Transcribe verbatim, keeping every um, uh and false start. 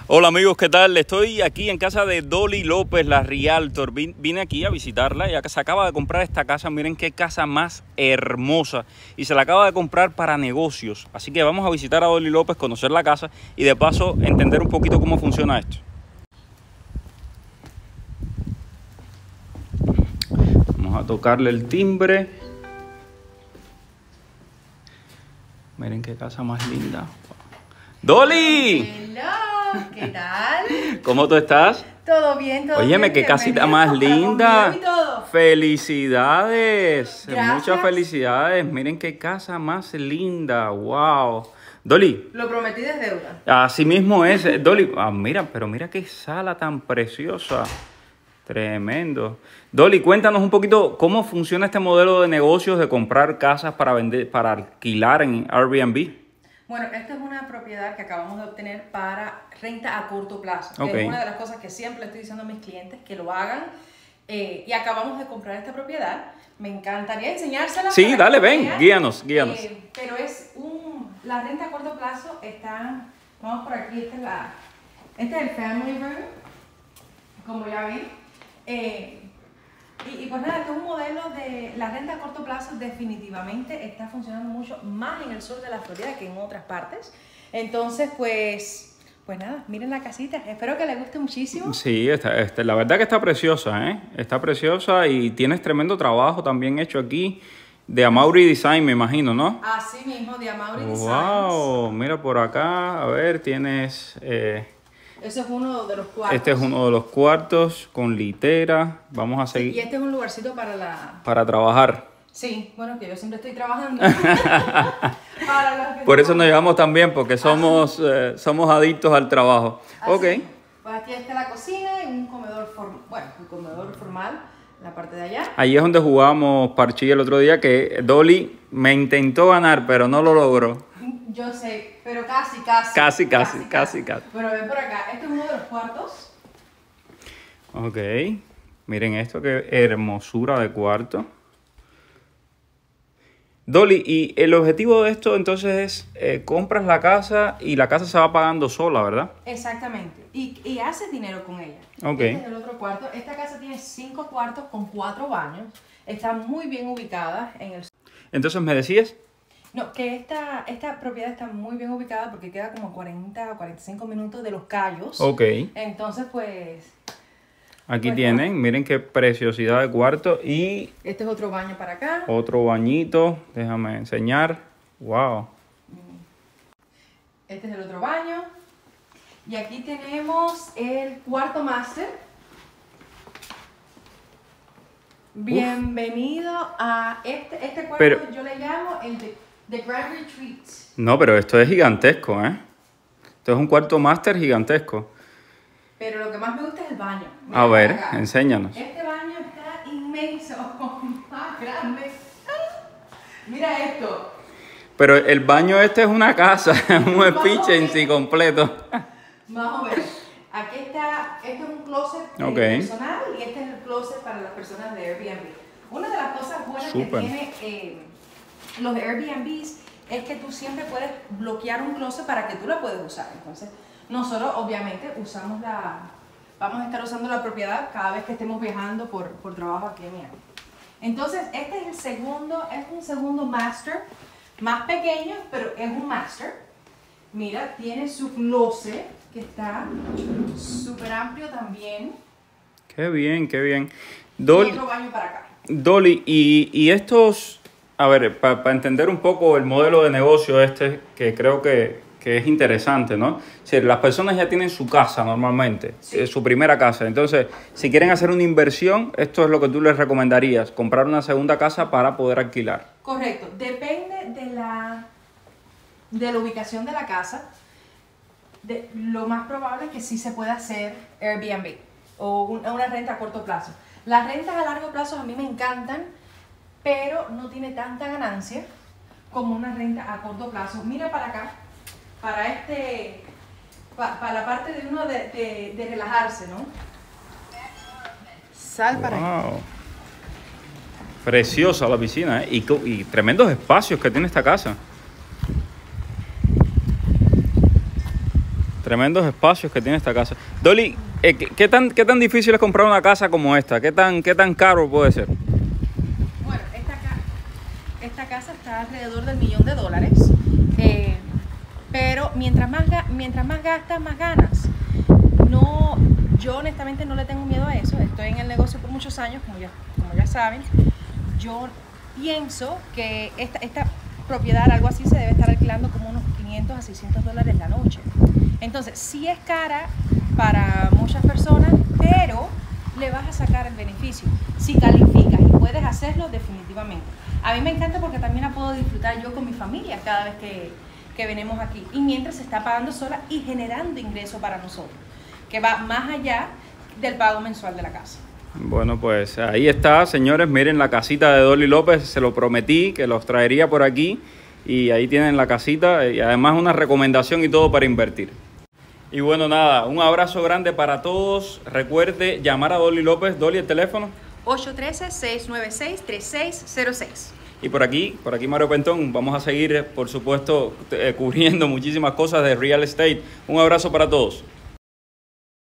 Hola amigos, ¿qué tal? Estoy aquí en casa de Dolly López, la Realtor. Vine aquí a visitarla. Ella se acaba de comprar esta casa. Miren qué casa más hermosa. Y se la acaba de comprar para negocios. Así que vamos a visitar a Dolly López, conocer la casa y de paso entender un poquito cómo funciona esto. Vamos a tocarle el timbre. Miren qué casa más linda. ¡Dolly! Hello, ¿qué tal? ¿Cómo tú estás? Todo bien, todo Óyeme, bien. qué casita más linda. Felicidades. Gracias. Muchas felicidades. Miren qué casa más linda. Wow. Dolly. Lo prometí es deuda. Así mismo es. Dolly. Ah, mira, pero mira qué sala tan preciosa. Tremendo. Dolly, cuéntanos un poquito cómo funciona este modelo de negocios de comprar casas para vender, para alquilar en Airbnb. Bueno, esta es una propiedad que acabamos de obtener para renta a corto plazo. Okay. Es una de las cosas que siempre le estoy diciendo a mis clientes que lo hagan. Eh, y acabamos de comprar esta propiedad. Me encantaría enseñársela. Sí, dale, ven, vean. guíanos, guíanos. Eh, pero es un... La renta a corto plazo está... Vamos por aquí, esta es la... Este es el family room, como ya ven. Eh, y, y pues nada, este es un modelo de la renta a corto plazo. Definitivamente está funcionando mucho más en el sur de la Florida que en otras partes. Entonces, pues, pues nada, miren la casita. Espero que les guste muchísimo. Sí, está, está, la verdad que está preciosa, ¿eh? Está preciosa y tienes tremendo trabajo también hecho aquí de Amaury Design, me imagino, ¿no? Así mismo, de Amaury Designs. Wow, mira por acá, a ver, tienes... Eh, Ese es uno de los cuartos. Este es uno de los cuartos con litera. Vamos a seguir. Sí, y este es un lugarcito para la... Para trabajar. Sí, bueno, que yo siempre estoy trabajando. Para los que Por eso no... nos llevamos tan bien, porque somos, eh, somos adictos al trabajo. Así. Ok. Pues aquí está la cocina y un comedor formal. Bueno, un comedor formal en la parte de allá. Ahí es donde jugamos parchís el otro día, que Dolly me intentó ganar, pero no lo logró. Yo sé, pero casi, casi. Casi, casi, casi, casi. casi. Bueno, ven por acá. Este es uno de los cuartos. Ok. Miren esto, qué hermosura de cuarto. Dolly, y el objetivo de esto entonces es, eh, compras la casa y la casa se va pagando sola, ¿verdad? Exactamente. Y, y haces dinero con ella. Ok. Este es el otro cuarto. Esta casa tiene cinco cuartos con cuatro baños. Está muy bien ubicada en el... Entonces, ¿me decías? No, que esta, esta propiedad está muy bien ubicada porque queda como cuarenta o cuarenta y cinco minutos de Los Cayos. Ok. Entonces, pues... Aquí pues, tienen, no. Miren qué preciosidad de cuarto. Y este es otro baño para acá. otro bañito, déjame enseñar. Wow. Este es el otro baño. Y aquí tenemos el cuarto máster. Bienvenido Uf. a este, este cuarto, pero, yo le llamo el de, de Grand Retreat. No, pero esto es gigantesco, ¿eh? Esto es un cuarto máster gigantesco. Pero lo que más me gusta es el baño. Mira a ver, acá. Enséñanos. Este baño está inmenso, más grande. Mira esto. Pero el baño este es una casa, un efficiency completo. Vamos a ver. Aquí está, este es un closet okay. personal y este es el closet para las personas de Airbnb. Una de las cosas buenas Super. que tiene eh, los Airbnbs es que tú siempre puedes bloquear un closet para que tú lo puedas usar. Entonces, nosotros obviamente usamos la, vamos a estar usando la propiedad cada vez que estemos viajando por, por trabajo aquí en Miami. Entonces, este es el segundo, es un segundo master, más pequeño, pero es un master. Mira, tiene su closet, que está súper amplio también. Qué bien, qué bien. Dolly, otro baño para acá. Dolly, y, y estos, a ver, para pa entender un poco el modelo de negocio este, que creo que, que es interesante, ¿no? Si las personas ya tienen su casa normalmente, sí. eh, su primera casa. Entonces, si quieren hacer una inversión, esto es lo que tú les recomendarías, comprar una segunda casa para poder alquilar. Correcto. Depende de la, de la ubicación de la casa. De, lo más probable es que sí se pueda hacer Airbnb o un, una renta a corto plazo. Las rentas a largo plazo a mí me encantan, pero no tiene tanta ganancia como una renta a corto plazo. Mira para acá, para este, pa, para la parte de uno de, de, de relajarse, ¿no? Sal para wow. ahí. Preciosa la piscina, ¿eh? y, y tremendos espacios que tiene esta casa. Tremendos espacios que tiene esta casa. Dolly, eh, ¿qué, qué, tan, ¿qué tan difícil es comprar una casa como esta? ¿Qué tan, qué tan caro puede ser? Bueno, esta, ca esta casa está alrededor del millón de dólares. Eh, pero mientras más, mientras más gastas, más ganas. No, yo honestamente no le tengo miedo a eso. Estoy en el negocio por muchos años, como ya, como ya saben. Yo pienso que esta, esta propiedad, algo así, se debe estar alquilando como unos quinientos a seiscientos dólares la noche. Entonces, sí es cara para muchas personas, pero le vas a sacar el beneficio. Si calificas y puedes hacerlo, definitivamente. A mí me encanta porque también la puedo disfrutar yo con mi familia cada vez que, que venimos aquí. Y mientras se está pagando sola y generando ingresos para nosotros, que va más allá del pago mensual de la casa. Bueno, pues ahí está, señores. Miren la casita de Dolly López. Se lo prometí que los traería por aquí. Y ahí tienen la casita. Y además una recomendación y todo para invertir. Y bueno, nada, un abrazo grande para todos. Recuerde llamar a Dolly López. Dolly, el teléfono. ocho uno tres, seis nueve seis, tres seis cero seis. Y por aquí, por aquí Mario Pentón. Vamos a seguir, por supuesto, cubriendo muchísimas cosas de real estate. Un abrazo para todos.